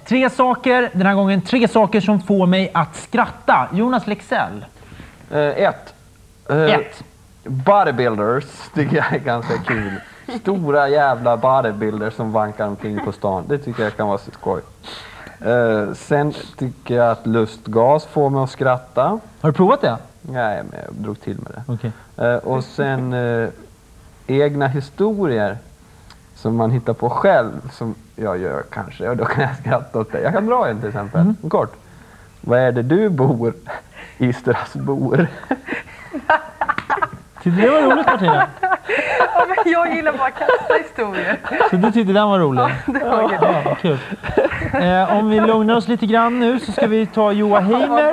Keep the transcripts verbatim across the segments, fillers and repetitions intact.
Tre saker, den här gången tre saker som får mig att skratta. Jonas Lexell. Uh, ett. Uh, ett. Bodybuilders tycker jag är ganska kul. Stora jävla bodybuilders som vankar omkring på stan. Det tycker jag kan vara så skoj. Uh, sen tycker jag att lustgas får mig att skratta. Har du provat det? Nej, men jag drog till med det. Okay. Uh, och sen uh, egna historier som man hittar på själv, som jag gör kanske. Och då kan jag skratta åt det. Jag kan dra en till exempel. Mm. Kort. Vad är det du bor i Strasbourg? Tyckte det var roligt, Martina? Ja, men jag gillar bara kastahistorier. Så du tyckte den var rolig? Ja, det var ja, ja, kul. Eh, om vi lugnar oss lite grann nu så ska vi ta Joa Heimer.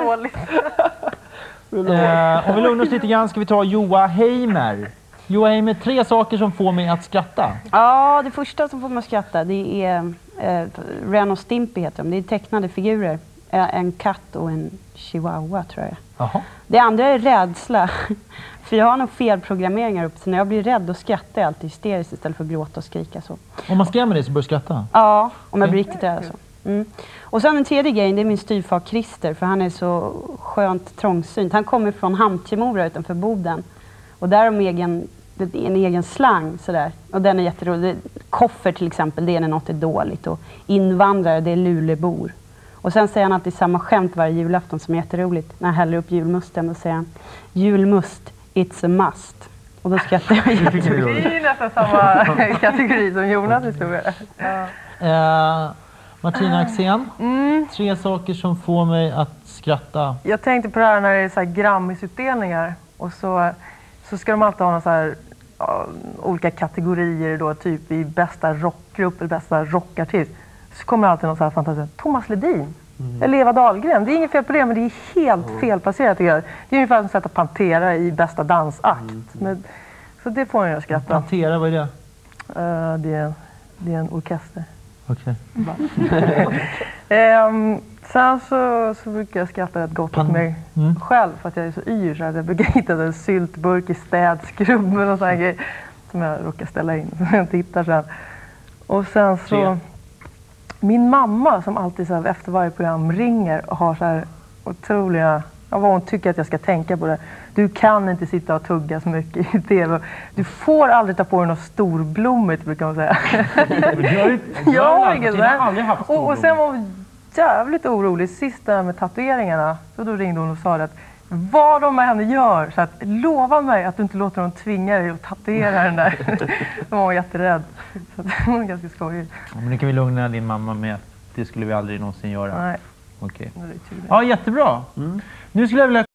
Eh, om vi lugnar oss lite grann ska vi ta Joa Heimer. Joa Heimer, tre saker som får mig att skratta. Ja, det första som får mig att skratta, det är eh, Ren och Stimpy heter de. Det är tecknade figurer. En katt och en chihuahua tror jag. Aha. Det andra är rädsla. För jag har nog felprogrammeringar upp. Så när jag blir rädd då skrattar jag alltid hysteriskt istället för att gråta och skrika så. Om man skrämmer dig så börjar du skratta? Ja, om jag blir riktigt rädd så. Mm. Och sen den tredje grejen, det är min styvfar Christer. För han är så skönt trångsynt. Han kommer från Hamtimora utanför Boden. Och där har de egen, en egen slang sådär. Och den är jätterolig. Koffer till exempel, det är när något är dåligt. Och invandrare, det är lulebor. Och sen säger han alltid samma skämt varje julafton som är jätteroligt. När han häller upp julmusten och säger han, julmust, it's a must. Och då skrattar jag jätteroligt. Det är nästan samma kategori som Jonas historia. Ja. Eh, Martina Axén, mm. tre saker som får mig att skratta. Jag tänkte på det här när det är så här Grammisutdelningar. Och så, så ska de alltid ha någon så här, ja, olika kategorier då, typ i bästa rockgrupp eller bästa rockartist. Så kommer alltid någon så här fantastisk Thomas Ledin, mm. eller Eva Dahlgren. Det är inget fel på det, men det är helt mm. felplacerat. Det är ungefär som att sätta Pantera i bästa dansakt. Mm. Men, så det får jag att skratta. Pantera, vad är det? Uh, det, är, det är en orkester. Okej. Okay. um, sen så, så brukar jag skratta rätt gott åt mig mm. själv. För att jag är så yr så att jag brukar hitta en syltburk i städskrubben och sådana grejer. Som jag råkar ställa in. Så jag tittar sen. Och sen så... Tre. Min mamma som alltid så här, efter varje program ringer och har så här otroliga, ja, vad hon tycker att jag ska tänka på det. Du kan inte sitta och tugga så mycket i tv. Du får aldrig ta på dig något storblommigt, brukar man säga. Jag har inget sånt. Och, och sen var hon jävligt orolig sist där med tatueringarna. Så då ringde hon och sa att vad de med henne gör, så att lova mig att du inte låter dem tvinga dig att tatuera den där. Då var hon jätterädd. Så det var ganska skojigt. Ja, men nu kan vi lugna din mamma med att det skulle vi aldrig någonsin göra. Nej. Okej. Okay. Ja, jättebra. Mm. Nu skulle jag vilja